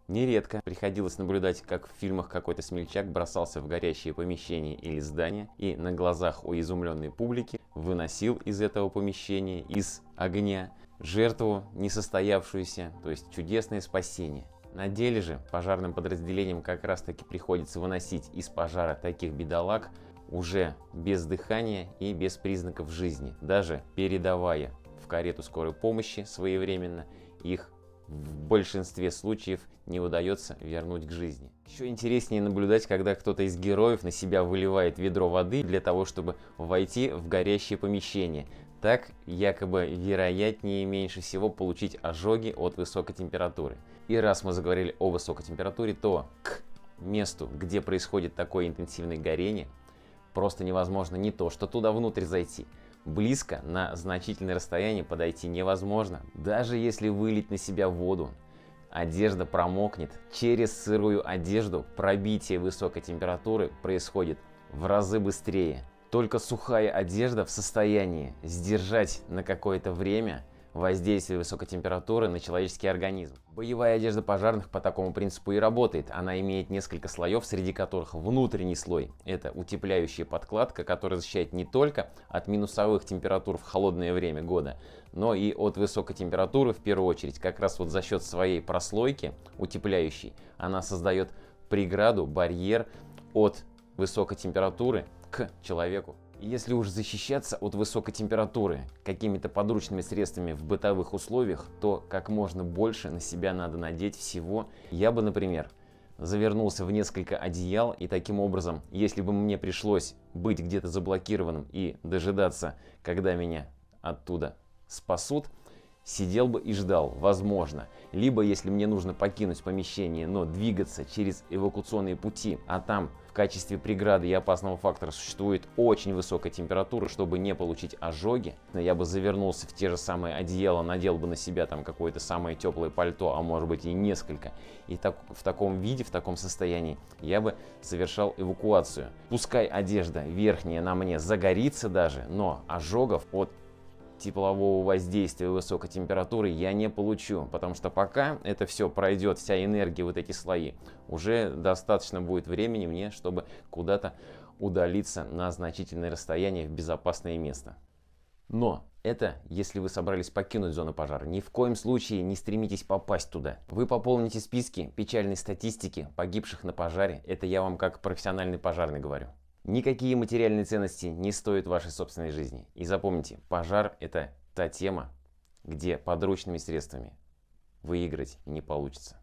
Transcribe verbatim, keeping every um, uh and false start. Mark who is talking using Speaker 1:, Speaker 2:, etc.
Speaker 1: Нередко приходилось наблюдать, как в фильмах какой-то смельчак бросался в горящее помещение или здание и на глазах у изумленной публики выносил из этого помещения, из огня, жертву несостоявшуюся, то есть чудесное спасение. На деле же пожарным подразделениям как раз таки приходится выносить из пожара таких бедолаг уже без дыхания и без признаков жизни, даже передавая в карету скорой помощи своевременно, их в большинстве случаев не удается вернуть к жизни. Еще интереснее наблюдать, когда кто-то из героев на себя выливает ведро воды для того, чтобы войти в горящее помещение. Так якобы вероятнее меньше всего получить ожоги от высокой температуры. И раз мы заговорили о высокой температуре, то к месту, где происходит такое интенсивное горение, просто невозможно не то, что туда внутрь зайти. Близко на значительное расстояние подойти невозможно. Даже если вылить на себя воду, одежда промокнет. Через сырую одежду пробитие высокой температуры происходит в разы быстрее. Только сухая одежда в состоянии сдержать на какое-то время воздействие высокой температуры на человеческий организм. Боевая одежда пожарных по такому принципу и работает. Она имеет несколько слоев, среди которых внутренний слой – это утепляющая подкладка, которая защищает не только от минусовых температур в холодное время года, но и от высокой температуры в первую очередь. Как раз вот за счет своей прослойки утепляющей она создает преграду, барьер от высокой температуры к человеку. Если уж защищаться от высокой температуры какими-то подручными средствами в бытовых условиях, то как можно больше на себя надо надеть всего. Я бы, например, завернулся в несколько одеял, и таким образом, если бы мне пришлось быть где-то заблокированным и дожидаться, когда меня оттуда спасут, сидел бы и ждал, возможно. Либо, если мне нужно покинуть помещение, но двигаться через эвакуационные пути, а там в качестве преграды и опасного фактора существует очень высокая температура, чтобы не получить ожоги, я бы завернулся в те же самые одеяла, надел бы на себя там какое-то самое теплое пальто, а может быть и несколько. И так, в таком виде, в таком состоянии я бы совершал эвакуацию. Пускай одежда верхняя на мне загорится даже, но ожогов от теплового воздействия высокой температуры я не получу, потому что пока это все пройдет, вся энергия, вот эти слои, уже достаточно будет времени мне, чтобы куда-то удалиться на значительное расстояние в безопасное место. Но это если вы собрались покинуть зону пожара. Ни в коем случае не стремитесь попасть туда. Вы пополните списки печальной статистики погибших на пожаре. Это я вам как профессиональный пожарный говорю. Никакие материальные ценности не стоят вашей собственной жизни. И запомните, пожар – это та тема, где подручными средствами выиграть не получится.